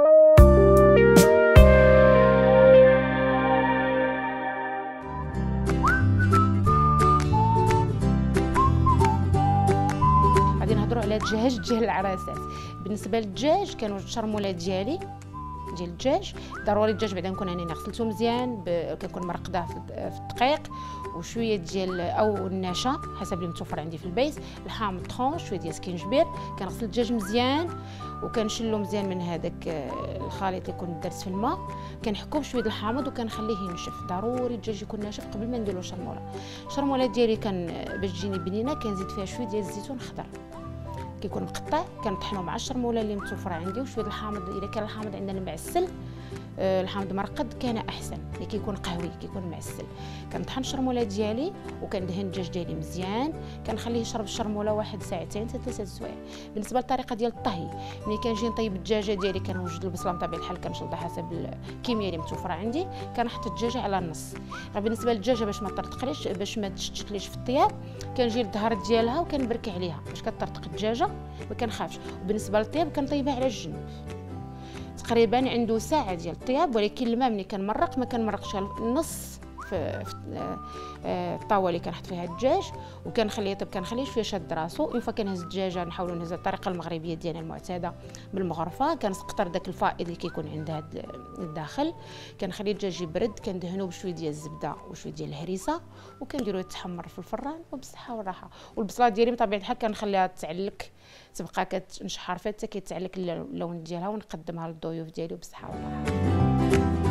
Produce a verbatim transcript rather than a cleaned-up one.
غادي نهضروا على الدجاج ديال العراسات. بالنسبه للدجاج كانوا الشرموله ديالي ديال الدجاج ضروري. الدجاج بعدا نكون انا غسلته مزيان، كنكون مرقداه في الدقيق وشويه ديال او النشا حسب اللي متوفر عندي في البيت، الحامض طرونش، شويه ديال سكينجبير. كنغسل الدجاج مزيان وكنشلو مزيان من هذاك الخليط اللي كنت درت في الماء، كنحكو بشويه الحامض وكنخليه ينشف. ضروري الدجاج يكون ناشف قبل ما نديرو الشرموله. الشرموله ديالي كان باش تجيني بنينه كنزيد فيها شويه ديال الزيتون خضر كيكون مقطع، كنطحنو مع الشرموله اللي متوفره عندي وشويه الحامض. الا كان الحامض عندنا المعسل، الحامض مرقد كان احسن، اللي كيكون قهوي كيكون معسل. كنطحن الشرموله ديالي وكندهن الدجاج ديالي مزيان، كنخليه يشرب الشرموله واحد ساعتين حتى ثلاثه سوايع. بالنسبه للطريقه ديال الطهي، ملي كنجي نطيب الدجاجه ديالي كنوجد البصله بطبيعه الحال كنشلطها حسب الكميه اللي متوفره عندي، كنحط الدجاجه على النص. بالنسبه للدجاجه باش ما طرطقليش، باش ما تشتتليش في الطياب، كنجي للظهر ديالها وكنبركي عليها باش كطرطق الدجاجه ما كنخافش. وبالنسبه للطياب كنطيبها على الجنب تقريبا عنده ساعه ديال الطياب، ولكن الماء ملي كنمرق ما كنمرقش النص في الطاوه اللي كنحط فيها الدجاج وكنخليه يطيب. كنخليه شويه شاد راسو. اون فوا كنهز الدجاجه نحاولوا نهزها الطريقه المغربيه ديالنا المعتاده بالمغرفه، كنسقطر داك الفائض اللي كيكون عندها الداخل، كنخلي الدجاج يبرد، كندهنوه بشويه ديال الزبده وشويه ديال الهريسه وكنديروه يتحمر في الفران وبالصحه والراحه. والبصله ديالي بطبيعه الحال كنخليها تعلك، تبقى كتنشحر فيها حتى كيتعلك اللون ديالها ونقدمها للضيوف ديالي وبالصحه والراحه.